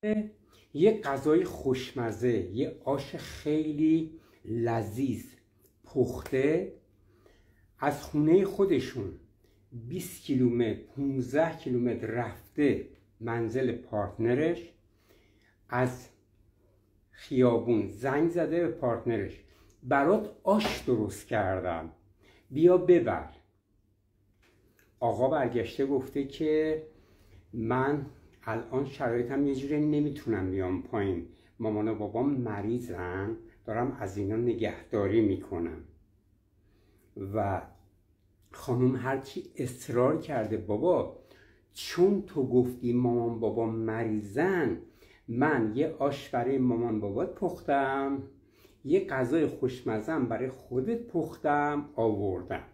یه غذای خوشمزه، یه آش خیلی لذیذ پخته از خونه خودشون 20 کیلومتر 15 کیلومتر رفته منزل پارتنرش، از خیابون زنگ زده به پارتنرش برات آش درست کردم بیا ببر. آقا برگشته گفته که من الان شرایطم یه جوری نمیتونم بیام پایین، مامان و بابام مریضن، دارم از اینا نگهداری میکنم. و خانم هرچی اصرار کرده بابا چون تو گفتی مامان بابا مریضن، من یه آش برای مامان بابات پختم، یه غذای خوشمزم برای خودت پختم آوردم،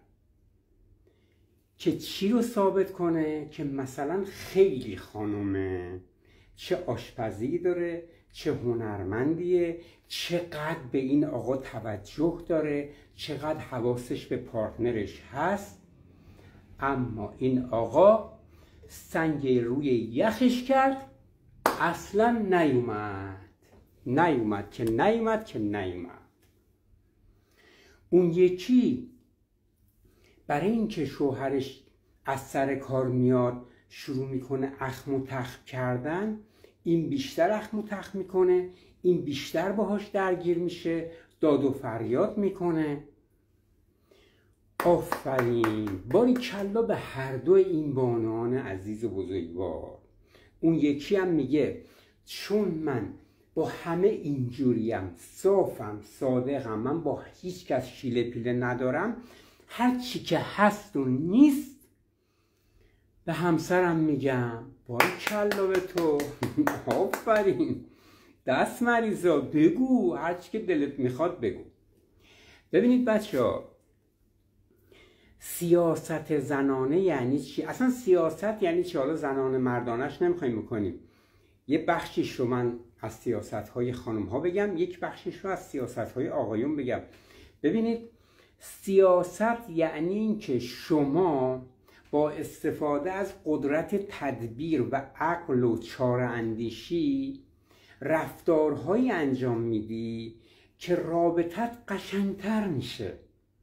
که چی رو ثابت کنه؟ که مثلا خیلی خانومه، چه آشپزی داره، چه هنرمندیه، چقدر به این آقا توجه داره، چقدر حواسش به پارتنرش هست. اما این آقا سنگ روی یخش کرد، اصلا نیومد. اون یکی برای اینکه شوهرش از سر کار میاد شروع میکنه اخم و تخم کردن، این بیشتر اخم و تخم میکنه، این بیشتر باهاش درگیر میشه، داد و فریاد میکنه. آفرین، باریکلا به هر دو این بانوان عزیز و بزرگوار. اون یکی هم میگه چون من با همه اینجوریم، صافم، صادقم، من با هیچ کس شیله پیله ندارم، هر چی که هست و نیست به همسرم میگم. باریکلا به تو. آفرین، دست مریضا، بگو هر چی که دلت میخواد بگو. ببینید بچه‌ها، سیاست زنانه یعنی چی؟ اصلا سیاست یعنی چی؟ حالا زنانه مردانش نمیخوایم بکنیم. یه بخشش رو من از سیاست‌های خانم‌ها بگم، یک بخشش رو از سیاست‌های آقایون بگم. ببینید، سیاست یعنی این که شما با استفاده از قدرت تدبیر و عقل و چاره اندیشی رفتارهایی انجام میدی که رابطت قشنگتر میشه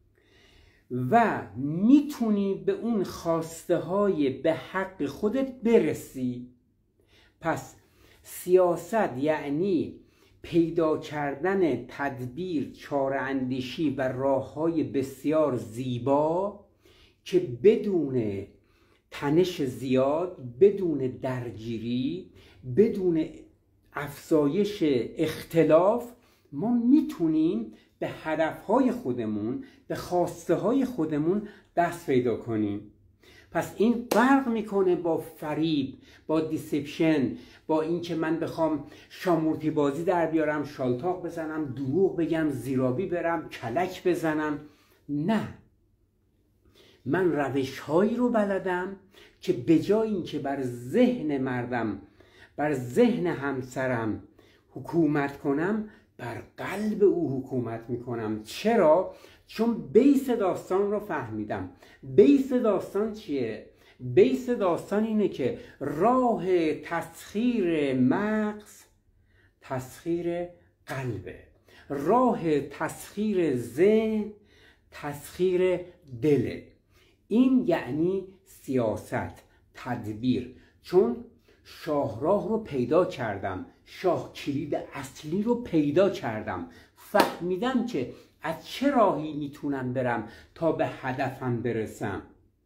و میتونی به اون خواسته های به حق خودت برسی. پس سیاست یعنی پیدا کردن تدبیر، چاره اندیشی و راه‌های بسیار زیبا که بدون تنش زیاد، بدون درگیری، بدون افزایش اختلاف ما میتونیم به هدفهای خودمون، به خواسته های خودمون دست پیدا کنیم. پس این فرق میکنه با فریب، با دیسپشن، با اینکه من بخوام شامورتی بازی در بیارم، شالتاق بزنم، دروغ بگم، زیرابی برم، کلک بزنم. نه، من روش‌هایی رو بلدم که به جای اینکه بر ذهن مردم، بر ذهن همسرم حکومت کنم، بر قلب او حکومت میکنم. چرا؟ چون بیس داستان رو فهمیدم. بیس داستان چیه؟ بیس داستان اینه که راه تسخیر مغز تسخیر قلبه، راه تسخیر ذهن تسخیر دله. این یعنی سیاست، تدبیر. چون شاهراه رو پیدا کردم، شاه کلید اصلی رو پیدا کردم، فهمیدم که از چه راهی میتونم برم تا به هدفم برسم.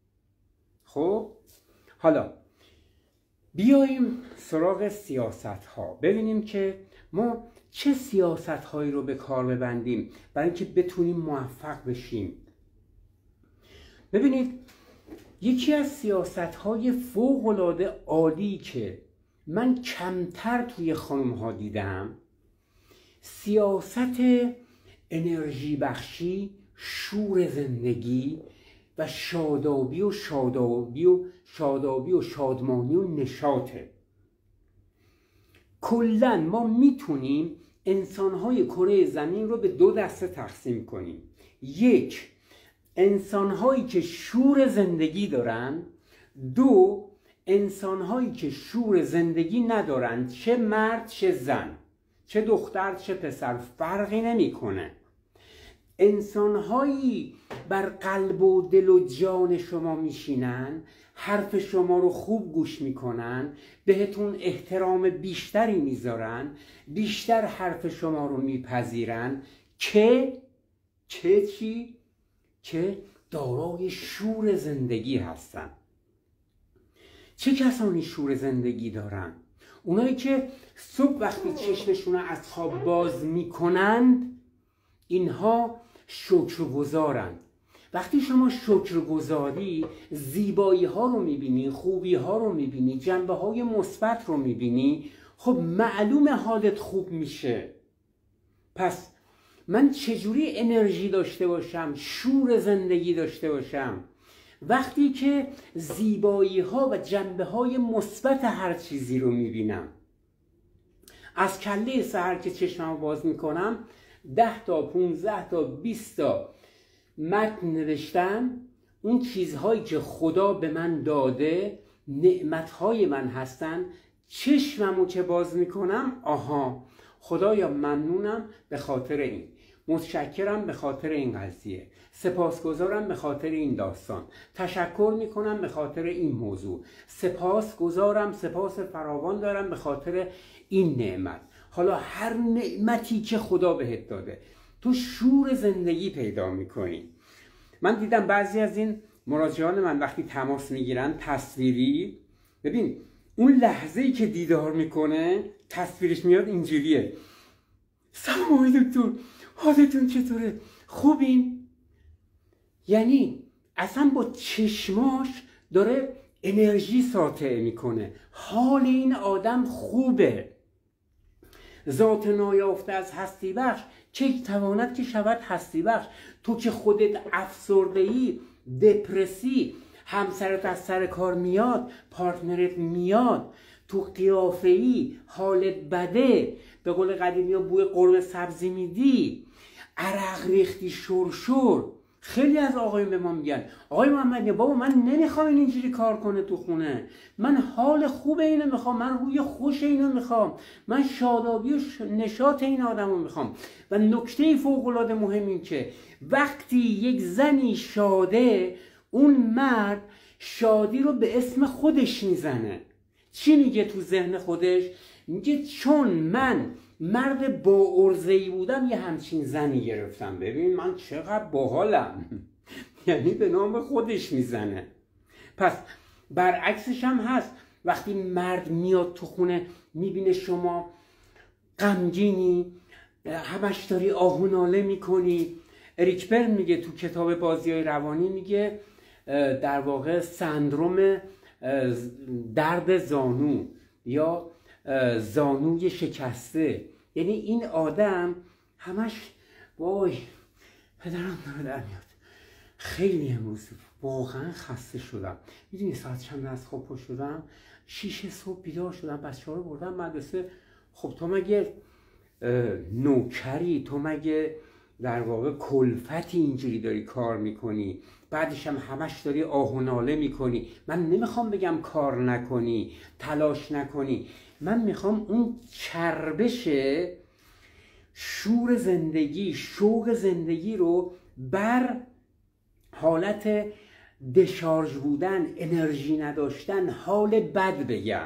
خب حالا بیاییم سراغ سیاست ها، ببینیم که ما چه سیاست هایی رو به کار ببندیم برای اینکه بتونیم موفق بشیم. ببینید، یکی از سیاست های فوق العاده عالی که من کمتر توی خانم ها دیدم، سیاست انرژی بخشی، شور زندگی و شادابی و شادمانی و نشاطه. کلاً ما میتونیم انسانهای کره زمین رو به دو دسته تقسیم کنیم. یک، انسانهایی که شور زندگی دارن. دو، انسان‌هایی که شور زندگی ندارند، چه مرد چه زن، چه دختر چه پسر، فرقی نمی‌کنه. انسان‌هایی بر قلب و دل و جان شما میشینن، حرف شما رو خوب گوش میکنن، بهتون احترام بیشتری میذارن، بیشتر حرف شما رو میپذیرن که چی؟ که دارای شور زندگی هستن. چه کسانی شور زندگی دارن؟ اونایی که صبح وقتی چشمشون رو از خواب باز میکنند، اینها شکرگزارند. وقتی شما شکرگزاری، زیبایی ها رو میبینی، خوبی ها رو میبینی، جنبه های مثبت رو میبینی، خب معلوم حالت خوب میشه. پس من چجوری انرژی داشته باشم، شور زندگی داشته باشم؟ وقتی که زیبایی ها و جنبه های مثبت هر چیزی رو میبینم. از کله سحر که چشممو باز میکنم 10 تا 15 تا 20 تا متن نوشتم، اون چیزهایی که خدا به من داده نعمتهای من هستن. چشممو که باز میکنم، آها خدایا ممنونم به خاطر این، متشکرم به خاطر این قضیه، سپاسگزارم به خاطر این داستان، تشکر میکنم به خاطر این موضوع، سپاسگزارم، سپاس فراوان دارم به خاطر این نعمت. حالا هر نعمتی که خدا بهت داده تو شور زندگی پیدا میکنی. من دیدم بعضی از این مراجعان من وقتی تماس میگیرن تصویری، ببین اون لحظه‌ای که دیدار میکنه تصویرش میاد اینجوریه: سلام آقای دکتر، حالتون چطوره؟ خوبین؟ یعنی اصلا با چشماش داره انرژی ساطع میکنه، حال این آدم خوبه. ذات نایافته از هستی بخش چه تواند که شود هستی بخش. تو که خودت افسرده‌ای، دپرسی، همسرت از سر کار میاد، پارتنرت میاد، تو قیافه‌ای، حالت بده، به قول قدیمی ها بوی قرمه سبزی میدی، عرق ریختی، شرشور. خیلی از آقایون به ما میگن آقای محمدی بابا من نمیخوام اینجوری کار کنه تو خونه، من حال خوب اینو میخوام، من روی خوش اینو میخوام، من شادابی و نشاط این آدمو میخوام. و نکته فوق‌العاده مهم این که وقتی یک زنی شاده، اون مرد شادی رو به اسم خودش میزنه. چی میگه تو ذهن خودش؟ میگه چون من مرد با عرضه‌ای بودم یه همچین زنی گرفتم، ببین من چقدر باحالم. یعنی به نام خودش میزنه. پس برعکسش هم هست. وقتی مرد میاد تو خونه میبینه شما غمگینی، همش داری آه و ناله میکنی. اریک برن میگه تو کتاب بازی‌های روانی، میگه در واقع سندروم درد زانو یا زانوی شکسته. یعنی این آدم همش وای پدرم داره در میاد، خیلی امروز واقعا خسته شدم. میدونی ساعت چند از خواب پا شدم؟ 6 صبح بیدار شدم، بچه‌ها رو بردم مدرسه. خب تو مگه نوکری؟ تو مگه در واقع کلفتی اینجوری داری کار میکنی؟ بعدش هم همش داری آه و ناله میکنی. من نمیخوام بگم کار نکنی، تلاش نکنی، من میخوام اون چربش شور زندگی، شوق زندگی رو بر حالت دشارژ بودن، انرژی نداشتن، حال بد بگم.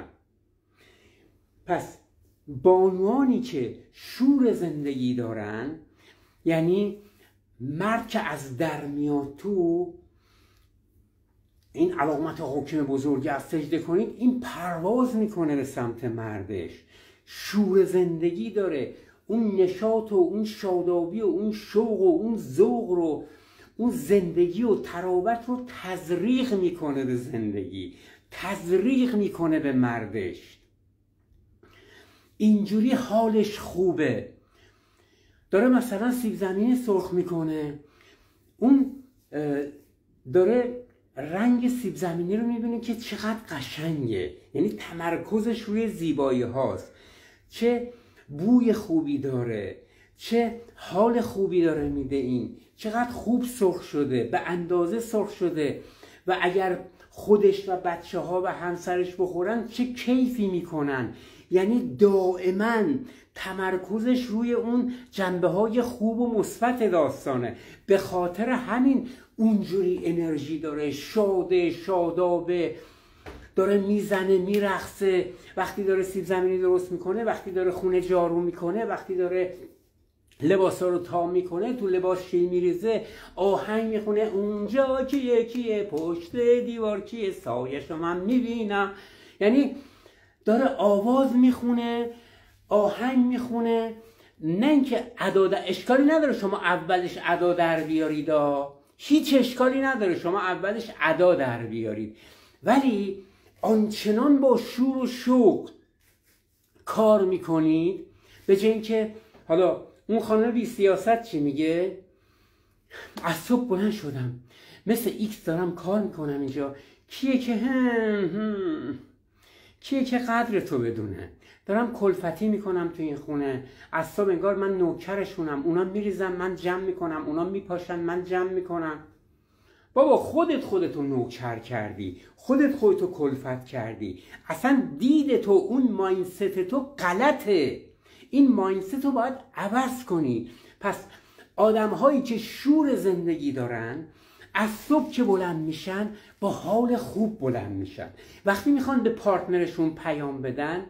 پس بانوانی که شور زندگی دارن، یعنی مرد که از در میاد تو، این علامت حاکم بزرگی از سجده کنید، این پرواز میکنه به سمت مردش، شور زندگی داره، اون نشاط و اون شادابی و اون شوق و اون ذوق رو، اون زندگی و تراوت رو تزریق میکنه به زندگی، تزریق میکنه به مردش. اینجوری حالش خوبه. داره مثلا سیب زمینی سرخ میکنه، اون داره رنگ سیب زمینی رو میبینه که چقدر قشنگه، یعنی تمرکزش روی زیبایی هاست، چه بوی خوبی داره، چه حال خوبی داره میده، این چقدر خوب سرخ شده، به اندازه سرخ شده. و اگر خودش و بچه ها و همسرش بخورن چه کیفی میکنن. یعنی دائما تمرکزش روی اون جنبه های خوب و مثبت داستانه. به خاطر همین اونجوری انرژی داره، شاده، شادابه، داره میزنه، میرقصه، وقتی داره سیب زمینی درست میکنه، وقتی داره خونه جارو میکنه، وقتی داره لباسا رو تا میکنه، تو لباس شی میریزه، آهنگ میخونه، اونجا کیه کیه پشت دیوار کیه سایه‌شو من میبینم. یعنی داره آواز میخونه، آهنگ میخونه. نه اینکه ادا، اشکالی نداره شما اولش ادا در بیارید، هیچ اشکالی نداره شما اولش ادا در بیارید، ولی آنچنان با شور و شوق کار میکنید به جای اینکه حالا اون خانم بی سیاست چی میگه؟ از صبح بلند شدم مثل ایکس دارم کار میکنم اینجا، کیه که قدر تو بدونه، دارم کلفتی میکنم تو این خونه، از صبح انگار من نوکرشونم، اونا میریزن من جمع میکنم، اونا میپاشن من جمع میکنم. بابا خودتو نوکر کردی، خودتو کلفت کردی، اصلا دید تو، اون مایندست تو غلطه، این مایندست رو باید عوض کنی. پس آدم هایی که شور زندگی دارن از صبح که بلند میشن با حال خوب بلند میشن. وقتی میخوان به پارتنرشون پیام بدن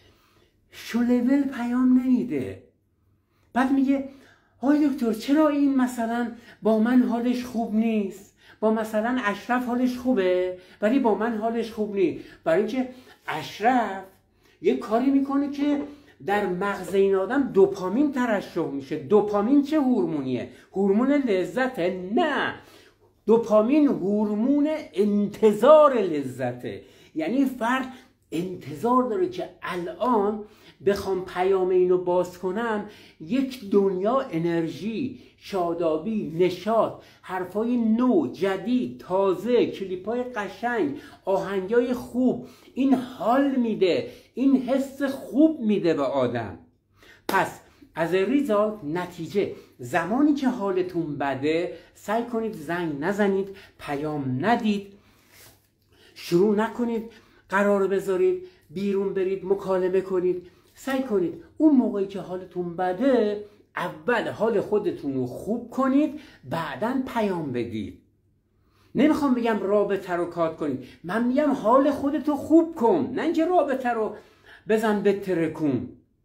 شلول پیام نمیده، بعد میگه آی دکتر چرا این مثلا با من حالش خوب نیست، با مثلا اشرف حالش خوبه ولی با من حالش خوب نیست. برای اینکه اشرف یه کاری میکنه که در مغز این آدم دوپامین ترشح میشه. دوپامین چه هورمونیه؟ هورمون لذته؟ نه، دوپامین هورمون انتظار لذته. یعنی فرد انتظار داره که الان بخوام پیام اینو باز کنم یک دنیا انرژی، شادابی، نشاط، حرفای نو، جدید، تازه، کلیپای قشنگ، آهنگای خوب، این حال میده، این حس خوب میده به آدم. پس از ریزالت نتیجه، زمانی که حالتون بده سعی کنید زنگ نزنید، پیام ندید، شروع نکنید قرار بذارید بیرون برید مکالمه کنید. سعی کنید اون موقعی که حالتون بده اول حال خودتون رو خوب کنید، بعداً پیام بدید. نمیخوام بگم رابطه رو کات کنید، من میگم حال خودتو خوب کن، نه اینکه رابطه رو بزن به ترکون.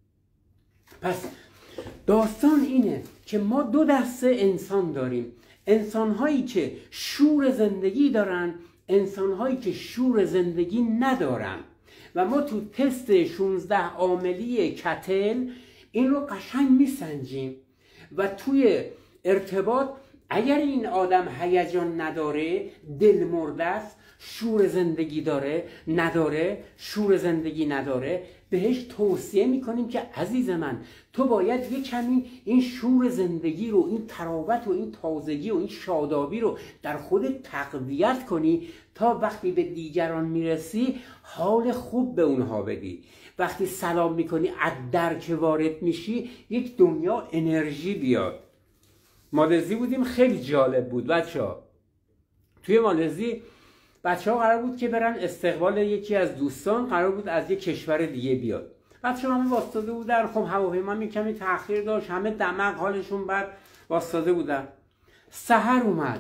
پس داستان اینه که ما دو دسته انسان داریم، انسان‌هایی که شور زندگی دارن، انسان‌هایی که شور زندگی ندارن. و ما تو تست 16 عاملی کتل این رو قشنگ میسنجیم و توی ارتباط اگر این آدم هیجان نداره، دل مرده است، شور زندگی داره نداره، شور زندگی نداره، بهش توصیه میکنیم که عزیز من تو باید یه کمی این شور زندگی رو، این تراوت و این تازگی و این شادابی رو در خودت تقویت کنی تا وقتی به دیگران میرسی حال خوب به اونها بدی. وقتی سلام میکنی از در که وارد میشی یک دنیا انرژی بیاد. مالزی بودیم، خیلی جالب بود بچه‌ها. توی مالزی بچه‌ها قرار بود که برن استقبال یکی از دوستان، قرار بود از یک کشور دیگه بیاد. بچه‌ها همه واسطاده بودن، خب هواپیما می کمی تأخیر داشت، همه دماغ حالشون بد واسطاده بودن. سحر اومد.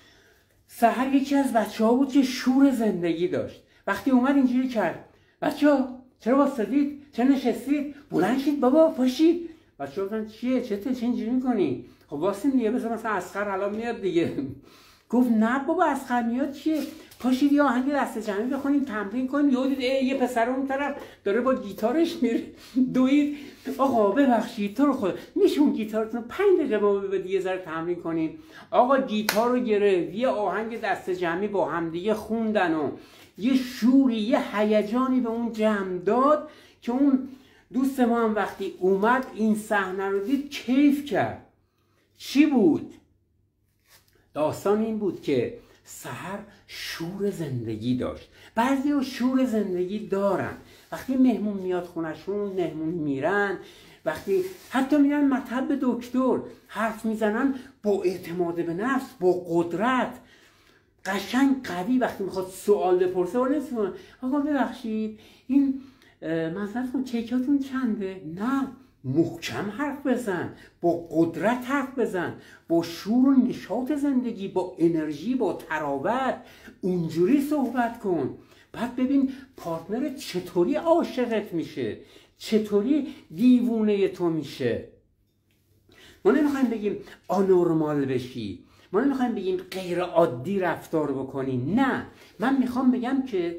سحر یکی از بچه‌ها بود که شور زندگی داشت. وقتی اومد اینجوری کرد: بچه‌ها چرا واسطادید؟ چرا نشستید؟ بلند شید بابا، پاشید. بچه‌ها گفتن چیه؟ چه اینجوری می‌کنی؟ خب واسه دیگه مثلا اسقر الان میاد دیگه. گفت نه بابا اسقر میاد چیه؟ پاشید یه آهنگ دست جمعی بخونیم، تمرین کنیم. یهو دید یه پسر اون طرف داره با گیتارش میره دوید. آقا ببخشید تو رو خدا میشه اون گیتارتون 5 دقیقه با دیگه ذره تمرین کنیم؟ آقا گیتار رو گرفت، یه آهنگ دست جمعی با هم دیگه خوندن و یه شوری، یه هیجانی به اون جمع داد که اون دوست ما هم وقتی اومد این صحنه رو دید کیف کرد. چی بود؟ داستان این بود که سحر شور زندگی داشت. بعضی شور زندگی دارن، وقتی مهمون میاد خونشون، مهمون میرن، وقتی حتی میرن مطب دکتر حرف میزنن با اعتماد به نفس، با قدرت. قشنگ قوی وقتی میخواد سوال بپرسه و نمیتونه آقا ببخشید این مثلا چکاتون چنده؟ نه، محکم حرف بزن، با قدرت حرف بزن، با شور و نشاط زندگی، با انرژی، با تراوت اونجوری صحبت کن. بعد ببین پارتنرت چطوری عاشقت میشه، چطوری دیوونه تو میشه. ما نمیخوایم بگیم آنورمال بشی، ما نمیخوایم بگیم غیر عادی رفتار بکنی، نه، من میخوام بگم که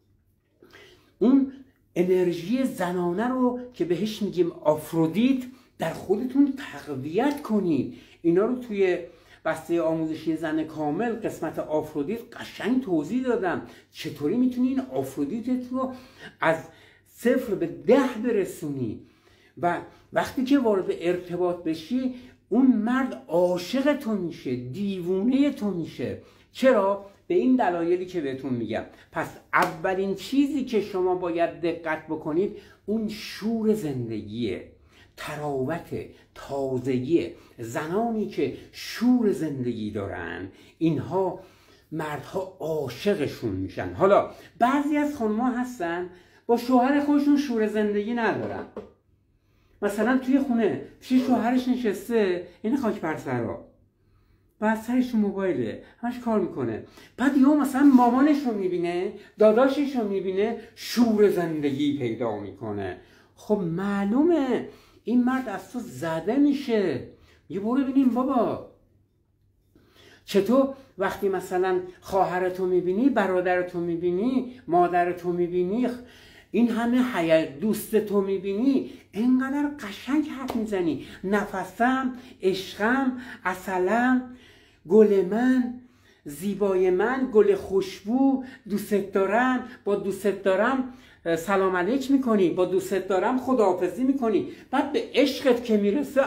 اون انرژی زنانه رو که بهش میگیم آفرودیت در خودتون تقویت کنید. اینا رو توی بسته آموزشی زن کامل قسمت آفرودیت قشنگ توضیح دادم، چطوری میتونی این آفرودیتت رو از 0 به 10 برسونی و وقتی که وارد ارتباط بشی اون مرد عاشق تو میشه، دیوونه تو میشه. چرا؟ به این دلایلی که بهتون میگم. پس اولین چیزی که شما باید دقت بکنید اون شور زندگیه، تراوت، تازگی. زنانی که شور زندگی دارن اینها مردها عاشقشون میشن. حالا بعضی از خانم‌ها هستن با شوهر خودشون شور زندگی ندارن، مثلا توی خونه پیش شوهرش نشسته، این خاک بر سرا، بعد سرش موبایله، همش کار میکنه، بعد یهو مثلا مامانش رو میبینه، داداشش رو میبینه، شور زندگی پیدا میکنه. خب معلومه این مرد از تو زده میشه. یه برو ببینیم بابا چطور وقتی مثلا خواهرتو میبینی، برادرتو میبینی، مادرتو میبینی، این همه دوستتو میبینی، اینقدر قشنگ حرف میزنی، نفسم، عشقم، عسلم، گل من، زیبای من، گل خوشبو، دوست دارم، با دوست دارم سلام علیک میکنی، با دوست دارم خداحافظی میکنی. بعد به عشقت که میرسه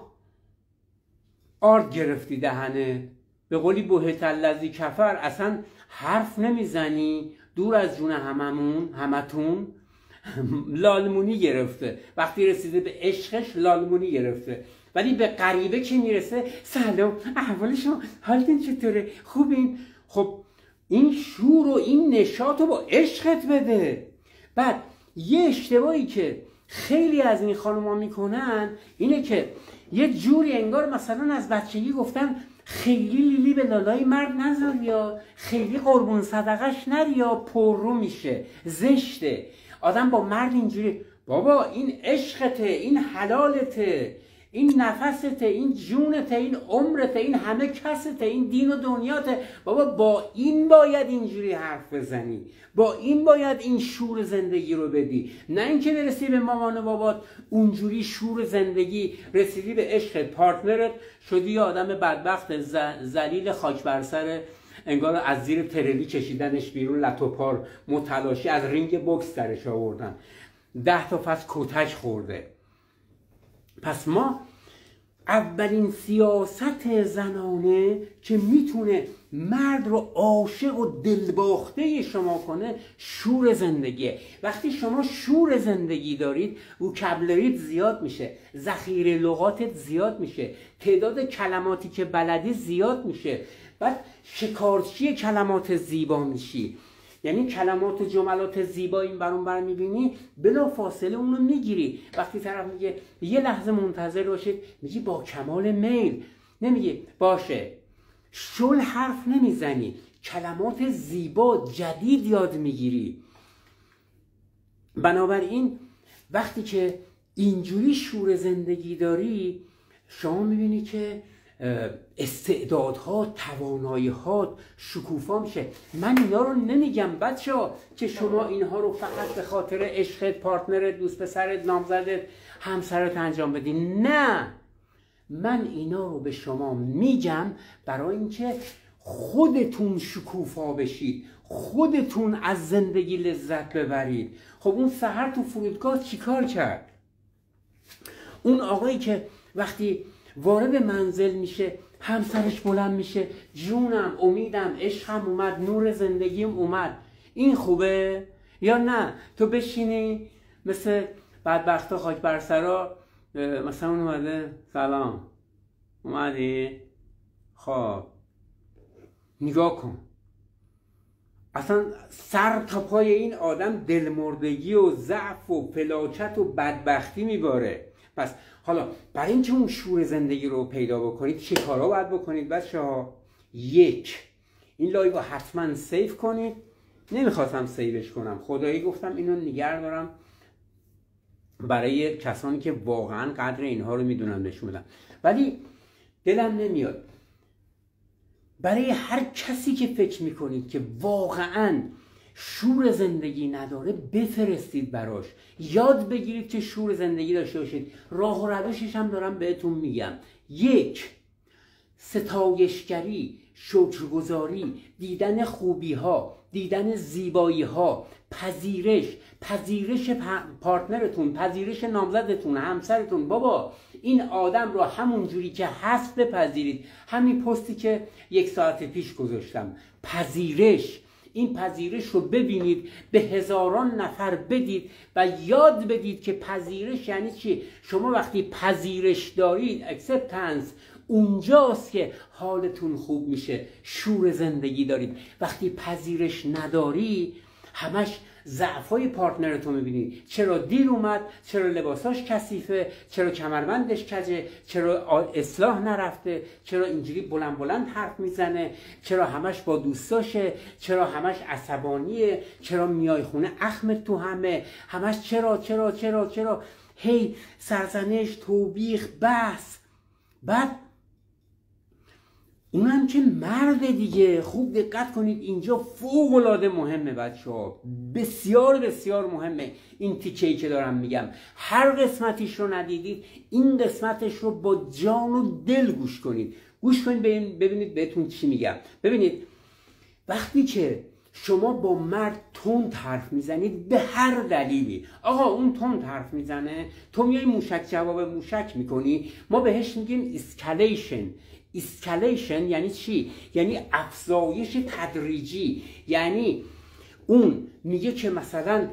آرد گرفتی دهنه، به قولی بهت الذی کفر، اصلا حرف نمیزنی، دور از جون همتون لالمونی گرفته. وقتی رسیده به عشقش لالمونی گرفته، ولی به غریبه که میرسه سلام، احوال شما، حالتون چطوره، خوبین؟ خب این شور و این نشاط رو با عشقت بده. بعد یه اشتباهی که خیلی از این خانوما میکنن اینه که یه جوری انگار مثلا از بچگی گفتن خیلی لیلی به لالای مرد نذار، یا خیلی قربون صدقش نری، یا پررو میشه، زشته. آدم با مرد اینجوری، بابا این عشقته، این حلالته، این نفسته، این جونته، این عمرته، این همه کسته، این دین و دنیاته. بابا با این باید اینجوری حرف بزنی، با این باید این شور زندگی رو بدی، نه اینکه برسی به مامان و بابات اونجوری شور زندگی، رسیدی به عشقت، پارتنرت شدی یه آدم بدبخت ذلیل خاک بر سر، انگار از زیر ترلی کشیدنش بیرون، لتو پار متلاشی، از رینگ بوکس درش آوردن، 10 تا فصل کتک خورده. پس ما اولین سیاست زنانه که میتونه مرد رو عاشق و دلباخته شما کنه شور زندگیه. وقتی شما شور زندگی دارید وکابلریت زیاد میشه، ذخیره لغاتت زیاد میشه، تعداد کلماتی که بلدی زیاد میشه، بعد شکارچی کلمات زیبا میشی. یعنی کلمات جملات زیبا این برون بر میبینی، بلا فاصله اونو میگیری. وقتی طرف میگه یه لحظه منتظر باشید، میگی با کمال میل، نمیگی باشه. شل حرف نمیزنی، کلمات زیبا جدید یاد میگیری. بنابراین وقتی که اینجوری شور زندگی داری، شما میبینی که استعدادها، توانایی‌ها شکوفا میشه. من اینا رو نمیگم بچه‌ها که شما اینها رو فقط به خاطر عشقت، پارتنرت، دوست پسرت، نامزدت، همسرت انجام بدی. نه، من اینا رو به شما میگم برای اینکه خودتون شکوفا بشید، خودتون از زندگی لذت ببرید. خب اون سحر تو فرودگاه چیکار کرد؟ اون آقایی که وقتی وارد منزل میشه همسرش بلند میشه، جونم، امیدم، عشقم اومد، نور زندگیم اومد، این خوبه؟ یا نه تو بشینی مثل بدبختا خاک بر سرا، مثلا اون اومده سلام اومدی؟ خب نگاه کن، اصلا سر تا پای این آدم دلمردگی و ضعف و فلاکت و بدبختی میباره. پس حالا برای اینکه اون شور زندگی رو پیدا بکنید چه کارا باید بکنید بچه‌ها؟ یک، این لایو رو حتما سیو کنید. نمیخواستم سیوش کنم، خدایی گفتم اینو نگه دارم برای کسانی که واقعا قدر اینها رو میدونن نشون بدم، ولی دلم نمیاد. برای هر کسی که فکر میکنید که واقعا شور زندگی نداره بفرستید براش، یاد بگیرید که شور زندگی داشته باشید. راه و روشش هم دارم بهتون میگم. یک، ستایشگری، شکرگزاری، دیدن خوبی ها، دیدن زیبایی ها، پذیرش پارتنرتون، پذیرش نامزدتون، همسرتون. بابا این آدم رو همون جوری که هست بپذیرید. همین پستی که 1 ساعت پیش گذاشتم، پذیرش. این پذیرش رو ببینید، به هزاران نفر بدید و یاد بدید که پذیرش یعنی چی. شما وقتی پذیرش دارید، acceptance، اونجاست که حالتون خوب میشه، شور زندگی دارید. وقتی پذیرش نداری، همش ضعفای پارتنرتون میبینید. چرا دیر اومد، چرا لباساش کثیفه، چرا کمربندش کجه، چرا اصلاح نرفته، چرا اینجوری بلند بلند حرف میزنه، چرا همش با دوستاشه، چرا همش عصبانیه، چرا میای خونه اخمت تو همش چرا هی سرزنش، توبیخ، بحث. بعد اونم که مرد دیگه. خوب دقت کنید، اینجا فوق العاده مهمه بچه‌ها، بسیار بسیار مهمه. این تیکه‌ای که دارم میگم، هر قسمتیش رو ندیدید، این قسمتش رو با جان و دل گوش کنید. گوش کنید ببینید بهتون چی میگم. ببینید وقتی که شما با مرد تند حرف میزنید به هر دلیلی، آقا اون تند حرف میزنه، تو میای موشک جواب موشک میکنی، ما بهش میگیم اسکالیشن. یعنی چی؟ یعنی افزایش تدریجی. یعنی اون میگه که مثلا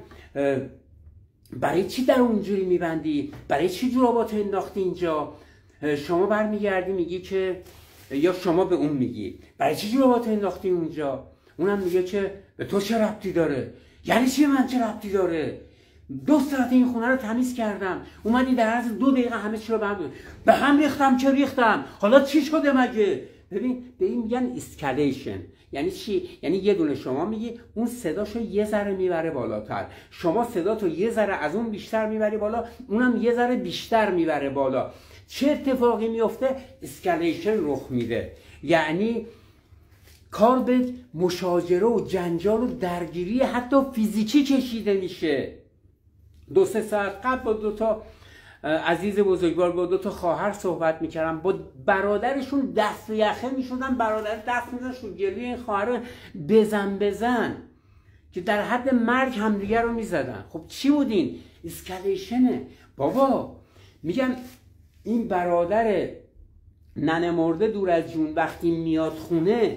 برای چی در اونجوری میبندی؟ برای چی جورابات انداختی اینجا؟ شما برمیگردی میگی که، یا شما به اون میگی برای چی جورابات انداختی اونجا؟ اونم میگه که به تو چه ربطی داره؟ یعنی چی من چه ربطی داره؟ 2 ساعت این خونه رو تمیز کردم، اومدی در عرض 2 دقیقه همه چی رو به هم ریختم. چه ریختم؟ حالا چی شده مگه؟ ببین به این میگن اسکالیشن. یعنی چی؟ یعنی یه دونه شما میگی، اون صداشو یه ذره میبره بالاتر، شما صداتو یه ذره از اون بیشتر میبری بالا، اونم یه ذره بیشتر میبره بالا. چه اتفاقی میفته؟ اسکالیشن رخ میده. یعنی کار به مشاجره و جنجال و درگیری حتی فیزیکی کشیده میشه. 2-3 ساعت قبل با 2 تا عزیز بزرگوار، با 2 تا خواهر صحبت میکردم، با برادرشون دست و یخه میشدن، برادر دست میزنش رو گلوی این خواهر، بزن که در حد مرگ همدیگه رو میزدن. خب چی بودین؟ اسکالیشنه بابا. میگم این برادر ننه مرده دور از جون وقتی میاد خونه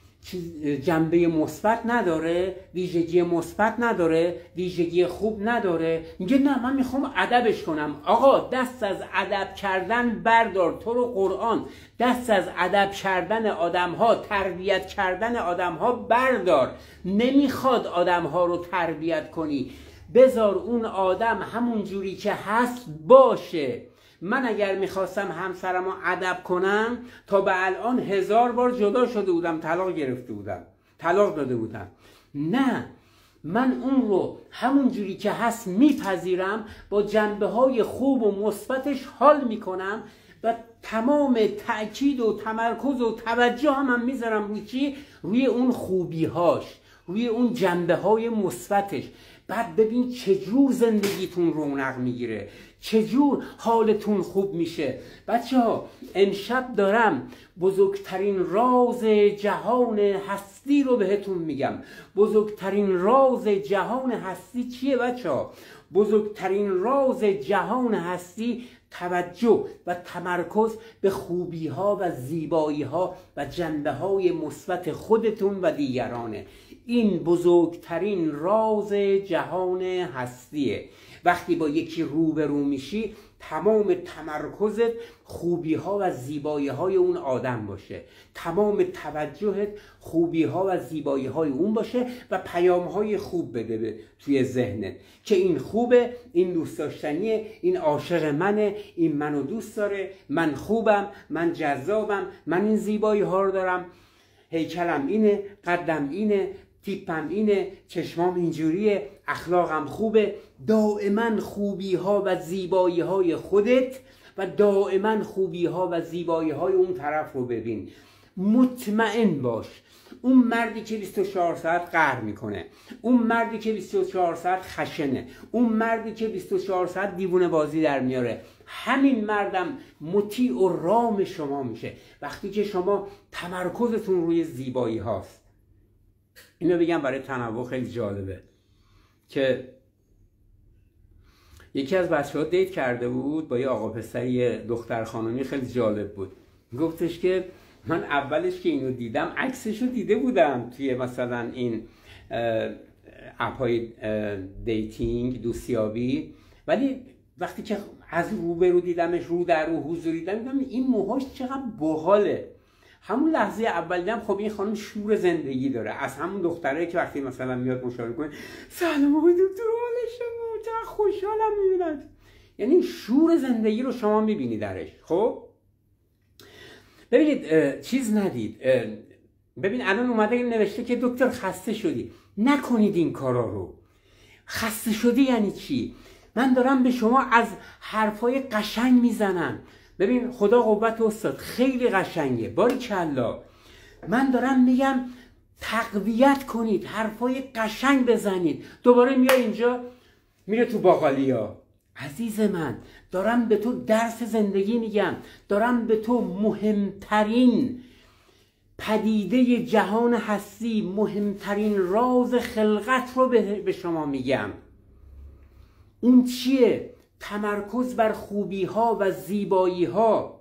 جنبه مثبت نداره، ویژگی مثبت نداره، ویژگی خوب نداره. میگه نه من میخوام ادبش کنم. آقا دست از ادب کردن بردار. تو رو قرآن دست از ادب کردن آدم‌ها، تربیت کردن آدم‌ها بردار. نمیخواد آدم‌ها رو تربیت کنی، بذار اون آدم همون جوری که هست باشه. من اگر میخواستم همسرم رو ادب کنم، تا به الان 1000 بار جدا شده بودم، طلاق گرفته بودم، طلاق داده بودم. نه، من اون رو همون جوری که هست میپذیرم، با جنبه های خوب و مثبتش حال میکنم و تمام تأکید و تمرکز و توجه هم میذارم روی چی؟ روی اون خوبیهاش، روی اون جنبه های مثبتش. بعد ببین چجور زندگیتون رونق میگیره، چجور حالتون خوب میشه. بچه ها امشب دارم بزرگترین راز جهان هستی رو بهتون میگم. بزرگترین راز جهان هستی چیه بچه ها؟ بزرگترین راز جهان هستی توجه و تمرکز به خوبی ها و زیبایی ها و جنبه های مثبت خودتون و دیگرانه. این بزرگترین راز جهان هستیه وقتی با یکی روبرو میشی تمام تمرکزت خوبی ها و زیبایی های اون آدم باشه، تمام توجهت خوبی ها و زیبایی های اون باشه و پیام های خوب بده توی ذهنت که این خوبه، این دوست داشتنیه، این عاشق منه، این منو دوست داره، من خوبم، من جذابم، من این زیبایی ها رو دارم، هیکلم اینه، قدم اینه، تیپم اینه، چشمام اینجوریه، اخلاقم خوبه. دائما خوبی ها و زیبایی های خودت و دائما خوبی ها و زیبایی های اون طرف رو ببین. مطمئن باش اون مردی که 24 ساعت قهر میکنه، اون مردی که 24 ساعت خشنه، اون مردی که 24 ساعت دیوونه بازی در میاره، همین مردم مطیع و رام شما میشه وقتی که شما تمرکزتون روی زیبایی هاست. اینو بگم برای تنوع خیلی جالبه که یکی از بچه‌ها دیت کرده بود با یه آقا پسری دختر خانمی، خیلی جالب بود. گفتش که من اولش که اینو دیدم عکسشو دیده بودم توی مثلا این اپ‌های دیتینگ، دوستیابی، ولی وقتی که از روبرو دیدمش، رو در رو حضوری دیدم، این موهاش چقدر باحاله. همون لحظه اول دیدم خب این خانم شور زندگی داره، از همون دختره که وقتی مثلا میاد مشاوره کنه سلام آقای دکتر حال شما، چقدر خوشحالم میبینم، یعنی شور زندگی رو شما میبینی درش. خب ببینید چیز ندید، ببین الان اومده نوشته که دکتر خسته شدی. نکنید این کارا رو. خسته شدی یعنی چی؟ من دارم به شما از حرفای قشنگ میزنم. ببین خدا قوت استاد خیلی قشنگه، باریکلا. من دارم میگم تقویت کنید، حرفای قشنگ بزنید. دوباره میای اینجا میره تو باقالیا. عزیز من دارم به تو درس زندگی میگم، دارم به تو مهمترین پدیده جهان هستی، مهمترین راز خلقت رو به شما میگم. اون چیه؟ تمرکز بر خوبی ها و زیبایی ها.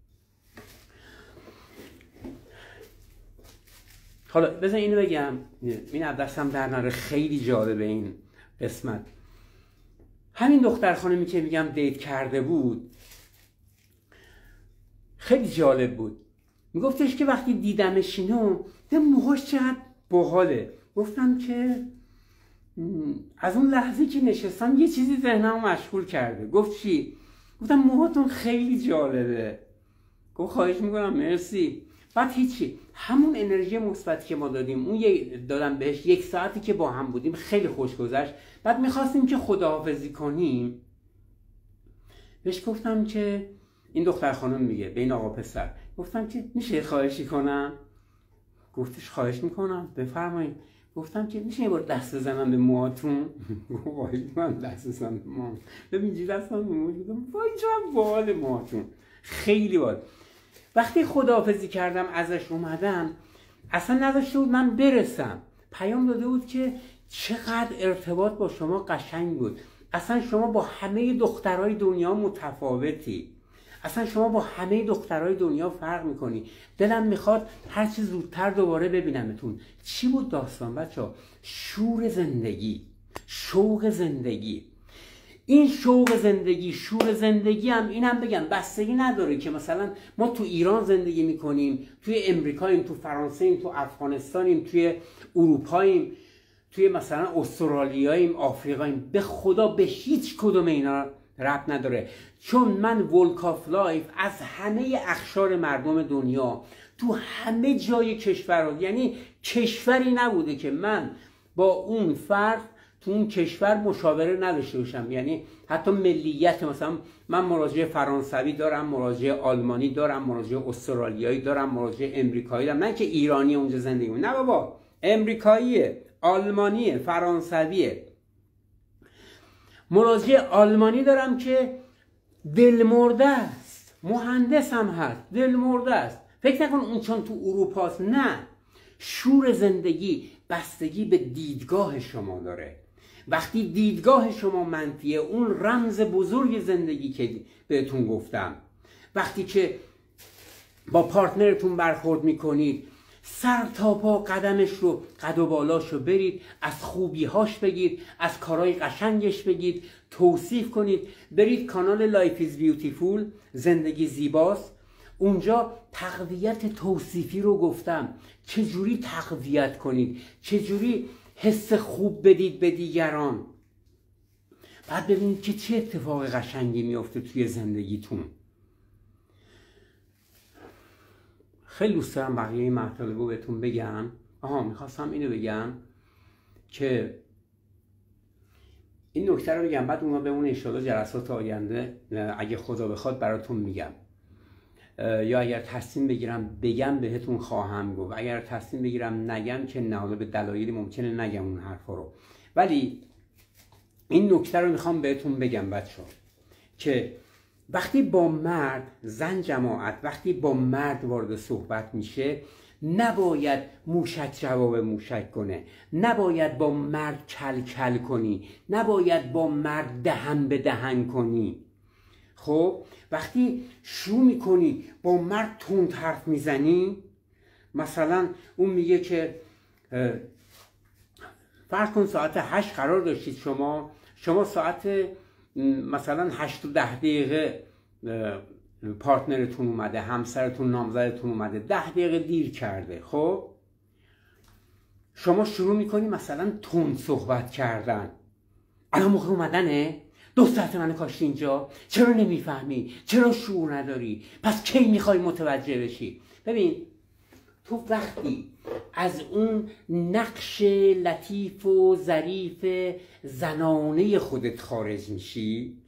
حالا بذار اینو بگم، این از دستم در نره، خیلی جالبه این قسمت. همین دختر خانمی که میگم دیت کرده بود خیلی جالب بود. میگفتش که وقتی دیدمش اینو ده موهاش چقدر باحاله. گفتم که از اون لحظه که نشستم یه چیزی ذهنمو مشغول کرده. گفت چی؟ گفتم موهاتون خیلی جالبه. گفت خواهش میکنم مرسی. بعد هیچی، همون انرژی مثبت که ما دادیم، اون دادم بهش، 1 ساعتی که با هم بودیم خیلی خوش گذشت. بعد میخواستیم که خداحافظی کنیم، بهش گفتم که این دختر خانم میگه به این آقا پسر، گفتم که میشه خواهشی کنم؟ گفتش خواهش میکنم بفرمایید. گفتم که میشه یه بار دست بزنم به موهاتون؟ وای من دست بزنم به موهاتون. ببین اینجوری دستم به موهاتون بودم، وای چقدر باحال موهاتون، خیلی باحال. وقتی خداحافظی کردم ازش اومدم، اصلا نذاشته بود من برسم، پیام داده بود که چقدر ارتباط با شما قشنگ بود، اصلا شما با همه دخترای دنیا متفاوتی، اصلا شما با همه دخترای دنیا فرق میکنی، دلم میخواد هر چه زودتر دوباره ببینمتون. چی بود داستان بچه‌ها؟ شور زندگی، شوق زندگی. این شوق زندگی، شور زندگی هم اینم بگم بستگی نداره که مثلا ما تو ایران زندگی میکنیم، توی امریکاییم، تو فرانسه‌ایم، تو افغانستانیم، توی اروپاییم، توی مثلا استرالیاییم، آفریقاییم. به خدا به هیچ کدوم اینا ربط نداره، چون من ولک آف لایف از همه اقشار مردم دنیا تو همه جای کشور، یعنی کشوری نبوده که من با اون فرد تو اون کشور مشاوره نداشته باشم. یعنی حتی ملیت، مثلا من مراجع فرانسوی دارم، مراجع آلمانی دارم، مراجع استرالیایی دارم، مراجع امریکایی دارم. نه که ایرانی اونجا زندگی کنم، نه بابا، امریکاییه، آلمانیه، فرانسویه. مراجع آلمانی دارم که دلمرده است، مهندس هم هست، دلمرده است. فکر نکن اون چون تو اروپاست، نه. شور زندگی بستگی به دیدگاه شما داره. وقتی دیدگاه شما منفیه، اون رمز بزرگ زندگی که بهتون گفتم، وقتی که با پارتنرتون برخورد میکنید سر تا پا قدمش رو، قد و بالاش رو برید، از خوبیهاش بگید، از کارهای قشنگش بگید، توصیف کنید. برید کانال لایف ایز بیوتیفول، زندگی زیباست، اونجا تقویت توصیفی رو گفتم، چجوری تقویت کنید، چجوری حس خوب بدید به دیگران. بعد ببینید که چه اتفاق قشنگی میفته توی زندگیتون. خیلی دوست دارم بقیه این مطالب رو بهتون بگم. میخواستم اینو بگم که این نکته رو بگم، بعد اونا بمونه انشاءالله جلسات آینده اگه خدا بخواد براتون میگم، یا اگر تصمیم بگیرم بگم بهتون خواهم گفت، اگر تصمیم بگیرم نگم که نه، حالا به دلایلی ممکنه نگم اون حرفا رو. ولی این نکته رو میخوام بهتون بگم بچه‌ها، که وقتی با مرد، زن جماعت وقتی با مرد وارد صحبت میشه، نباید موشک جواب موشک کنه، نباید با مرد کل کل کنی، نباید با مرد دهن به دهن کنی. خب وقتی شروع میکنی با مرد تند حرف میزنی، مثلا اون میگه که فرض کن ساعت 8 قرار داشتید، شما ساعت مثلا 8 و 10 دقیقه پارتنرتون اومده، همسرتون، نامزدتون اومده، 10 دقیقه دیر کرده. خب شما شروع میکنی مثلا تند صحبت کردن. الان موقع اومدنه؟ 2 ساعت منو کاشتی اینجا، چرا نمیفهمی؟ چرا شعور نداری؟ پس کی میخوای متوجه بشی؟ ببین تو وقتی از اون نقش لطیف و ظریف زنانه خودت خارج میشی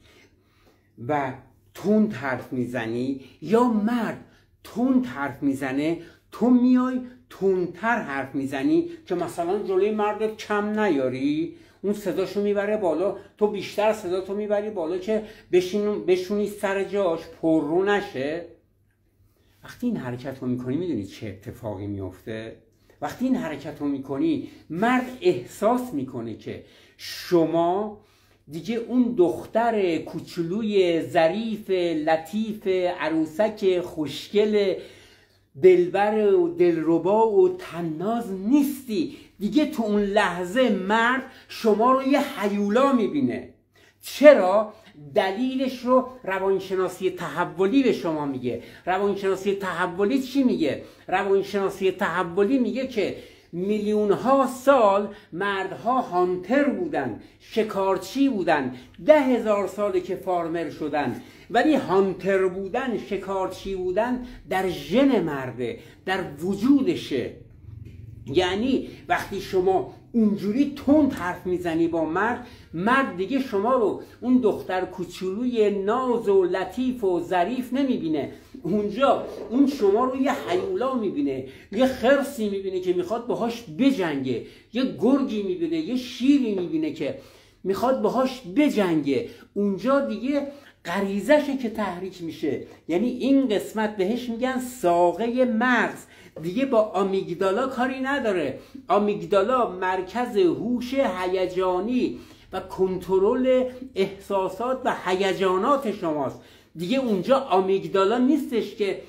و تند حرف میزنی، یا مرد تند حرف میزنه، تو میای تندتر حرف میزنی که مثلا جلوی مردت کم نیاری، اون صداشو میبره بالا، تو بیشتر صداتو میبری بالا که بشونی سر جاش، پررو نشه. وقتی این حرکت رو میکنی میدونی چه اتفاقی میفته؟ وقتی این حرکت رو میکنی مرد احساس میکنه که شما دیگه اون دختر کوچولوی ظریف لطیف عروسک خوشگل دلبر و دلربا و طناز نیستی. دیگه تو اون لحظه مرد شما رو یه هیولا میبینه. چرا؟ دلیلش رو روانشناسی تحولی به شما میگه. روانشناسی تحولی چی میگه؟ روانشناسی تحولی میگه که میلیون ها سال مردها هانتر بودن، شکارچی بودن، 10,000 ساله که فارمر شدن، ولی هانتر بودن، شکارچی بودن در ژن مرده، در وجودشه. یعنی وقتی شما اونجوری تند حرف میزنی با مرد دیگه شما رو اون دختر کوچولوی ناز و لطیف و ظریف نمیبینه، اونجا اون شما رو یه هیولا میبینه، یه خرسی میبینه که میخواد باهاش بجنگه، یه گرگی میبینه، یه شیری میبینه که میخواد باهاش بجنگه. اونجا دیگه غریزشه که تحریک میشه. یعنی این قسمت بهش میگن ساقه مغز، دیگه با آمیگدالا کاری نداره. آمیگدالا مرکز هوش هیجانی و کنترل احساسات و هیجانات شماست. دیگه اونجا آمیگدالا نیستش که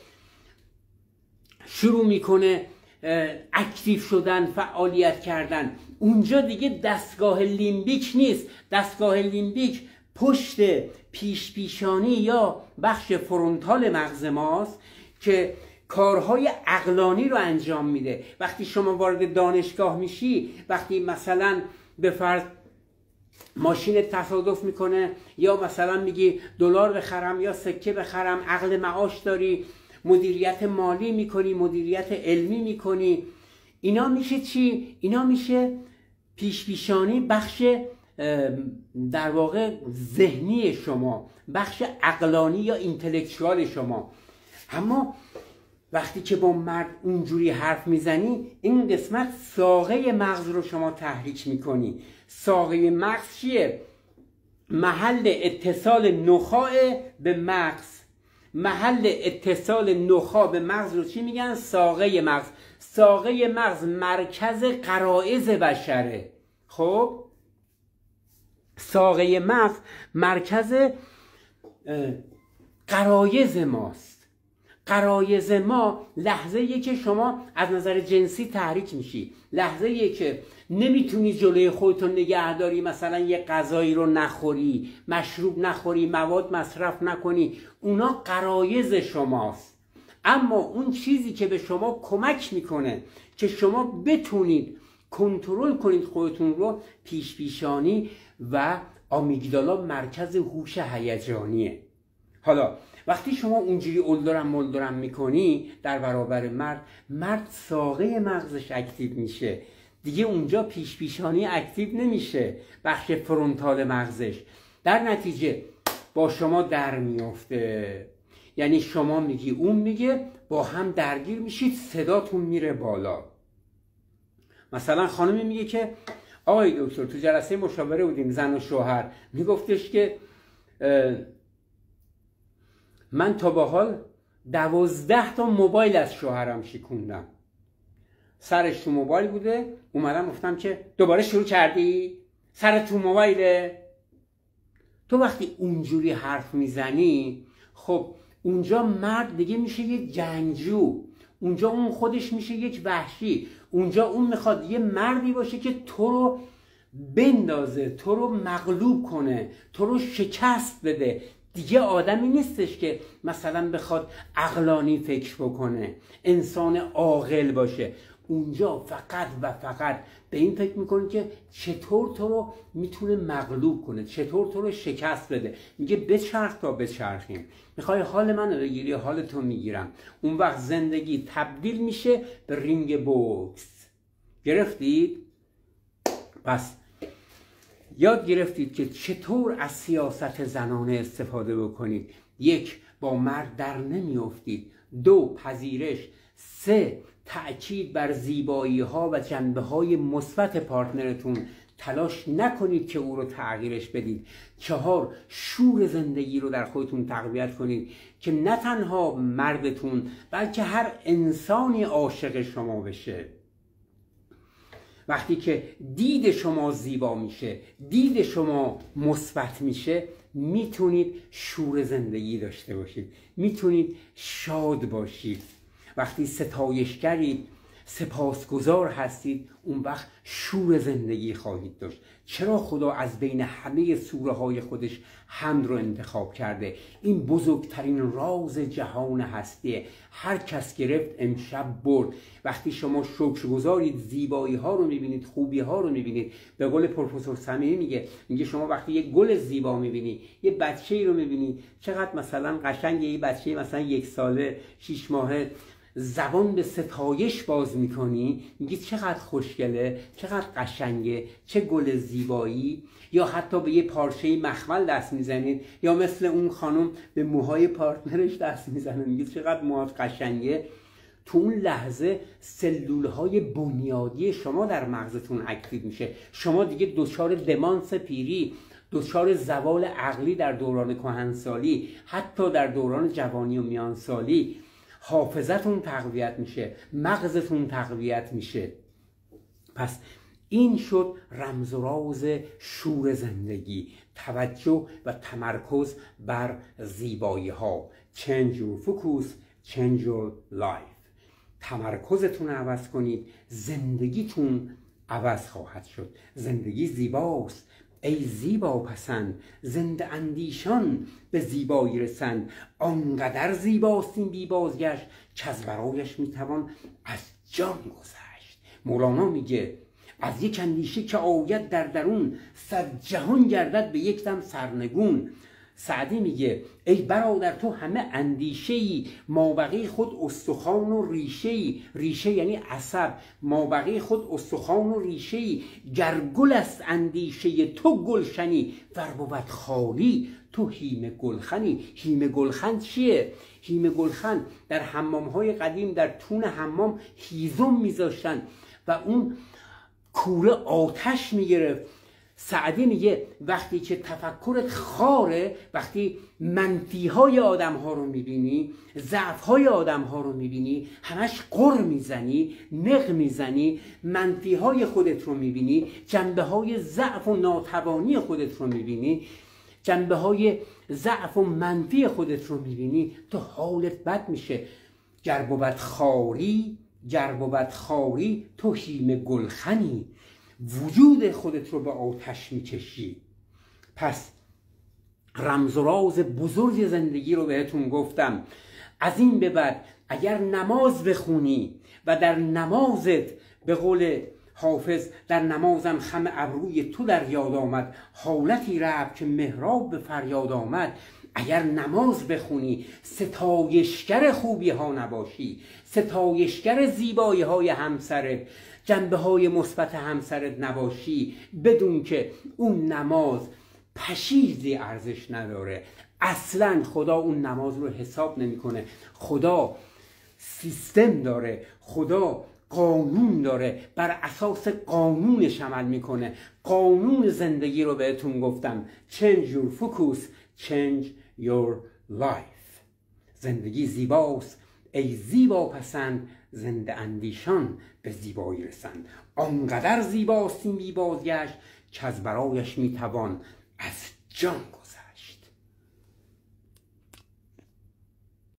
شروع میکنه اکتیو شدن، فعالیت کردن. اونجا دیگه دستگاه لیمبیک نیست. دستگاه لیمبیک پشت پیشانی یا بخش فرونتال مغز ماست که کارهای عقلانی رو انجام میده. وقتی شما وارد دانشگاه میشی، وقتی مثلا به فرض ماشین تصادف میکنه، یا مثلا میگی دلار بخرم یا سکه بخرم، عقل معاش داری، مدیریت مالی میکنی، مدیریت علمی میکنی، اینا میشه چی؟ اینا میشه پیشانی، بخش در واقع ذهنی شما، بخش عقلانی یا اینتלקچوال شما. اما وقتی که با مرد اونجوری حرف میزنی، این قسمت ساقه مغز رو شما تحریک میکنی. ساقه مغز چیه؟ محل اتصال نخاع به مغز. محل اتصال نخاع به مغز رو چی میگن؟ ساقه مغز. ساقه مغز مرکز غرایز بشره. خب ساقه مغز مرکز غرایز ماست. غرایز ما لحظه‌ایه که شما از نظر جنسی تحریک میشی، لحظه‌ایه که نمیتونی جلوی خودتون نگهداری، مثلا یه غذایی رو نخوری، مشروب نخوری، مواد مصرف نکنی، اونا غرایز شماست. اما اون چیزی که به شما کمک میکنه که شما بتونید کنترل کنید خودتون رو، پیشانی و آمیگدالا، مرکز هوش هیجانیه. حالا وقتی شما اونجوری اولدرم میکنی در برابر مرد ساقه مغزش اکتیو میشه دیگه، اونجا پیشانی اکتیو نمیشه، بخش فرونتال مغزش، در نتیجه با شما در میفته. یعنی شما میگی اون میگه، با هم درگیر میشید، صداتون میره بالا. مثلا خانمی میگه که آقای دکتر تو جلسه مشاوره بودیم زن و شوهر، میگفتش که من تا به حال 12 تا موبایل از شوهرم شکوندم. سرش تو موبایل بوده، اومدم گفتم که دوباره شروع کردی؟ سرت تو موبایله؟ تو وقتی اونجوری حرف میزنی، خب اونجا مرد دیگه میشه یه جنگجو، اونجا اون خودش میشه یک وحشی، اونجا اون میخواد یه مردی باشه که تو رو بندازه، تو رو مغلوب کنه، تو رو شکست بده. دیگه آدمی نیستش که مثلا بخواد عقلانی فکر بکنه، انسان عاقل باشه. اونجا فقط و فقط به این فکر میکنه که چطور تو رو میتونه مغلوب کنه، چطور تو رو شکست بده. میگه بچرخ تا بچرخیم، میخوای حال من رو بگیری، حال تو میگیرم. اون وقت زندگی تبدیل میشه به رینگ بوکس. گرفتید؟ پس یاد گرفتید که چطور از سیاست زنانه استفاده بکنید. 1. با مرد در نمیافتید. 2. پذیرش. 3. تأکید بر زیبایی ها و جنبه های مثبت پارتنرتون، تلاش نکنید که او رو تغییرش بدید. 4. شور زندگی رو در خودتون تقویت کنید که نه تنها مردتون بلکه هر انسانی عاشق شما بشه. وقتی که دید شما زیبا میشه، دید شما مثبت میشه، میتونید شور زندگی داشته باشید، میتونید شاد باشید. وقتی ستایشگرید، سپاسگزار هستید، اون وقت شور زندگی خواهید داشت. چرا خدا از بین همه سوره های خودش حمد رو انتخاب کرده؟ این بزرگترین راز جهان هستیه. هر کس گرفت امشب برد. وقتی شما شکرگزارید، زیبایی ها رو میبینید، خوبی ها رو میبینید. به قول پروفسور صمیمی میگه شما وقتی یک گل زیبا میبینی، یه بچه‌ای رو میبینی چقدر مثلا قشنگه، یه بچه مثلا 1 ساله 6 ماهه، زبان به ستایش باز میکنی، میگی چقدر خوشگله، چقدر قشنگه، چه گل زیبایی. یا حتی به یه پارچه مخمل دست میزنید، یا مثل اون خانم به موهای پارتنرش دست میزنه، میگی چقدر موهات قشنگه. تو اون لحظه سلولهای بنیادی شما در مغزتون اکتیو میشه. شما دیگه دچار دمانس پیری، دچار زوال عقلی در دوران کهنسالی، حتی در دوران جوانی و میانسالی، حافظتون تقویت میشه، مغزتون تقویت میشه. پس این شد رمز و راز شور زندگی. توجه و تمرکز بر زیبایی ها. Change your focus, change your life. تمرکزتون عوض کنید، زندگیتون عوض خواهد شد. زندگی زیباست ای زیبا پسند، زنده اندیشان به زیبایی رسند. آنقدر زیباست این بی بازگشت که از برایش میتوان از جان گذشت. مولانا میگه از یک اندیشه که آید در درون، 100 جهان گردد به یک دم سرنگون. سعدی میگه ای برادر تو همه اندیشه‌ای، مابقی خود استخوان و ریشه‌ای. ریشه یعنی عصب، مابقی خود استخوان و ریشه‌ای. گر گل است اندیشه تو گلشنی، ور بود خالی تو هیم گلخنی. هیم گلخن چیه؟ هیم گلخن در حمام‌های قدیم در تون حمام هیزم میذاشتن و اون کوره آتش میگرفت. سعدی میگه وقتی که تفکرت خاره، وقتی منفی‌های آدم‌ها رو میبینی، ضعف‌های آدم‌ها رو میبینی، همش قر میزنی، نق میزنی، منفی‌های خودت رو میبینی، جنبه‌های ضعف و ناتوانی خودت رو میبینی، جنبه های ضعف و منفی خودت رو میبینی تو حالت بد میشه. گر بود خاری تو هیم گلخنی، وجود خودت رو به آتش میکشی. پس رمز و راز بزرگ زندگی رو بهتون گفتم. از این به بعد اگر نماز بخونی و در نمازت به قول حافظ در نمازم خم ابروی تو در یاد آمد، حالتی رفت که محراب به فریاد آمد. اگر نماز بخونی، ستایشگر خوبی ها نباشی، ستایشگر زیبایی های همسرت، جنبه های مثبت همسرت نباشی، بدون که اون نماز پشیزی ارزش نداره. اصلا خدا اون نماز رو حساب نمیکنه. خدا سیستم داره، خدا قانون داره، بر اساس قانونش عمل میکنه. قانون زندگی رو بهتون گفتم. Change your focus, change your life. زندگی زیباست ای زیبا پسند، زنده اندیشان به زیبایی رسند. آنقدر زیباست این بی بازگشت که از برایش میتوان از جان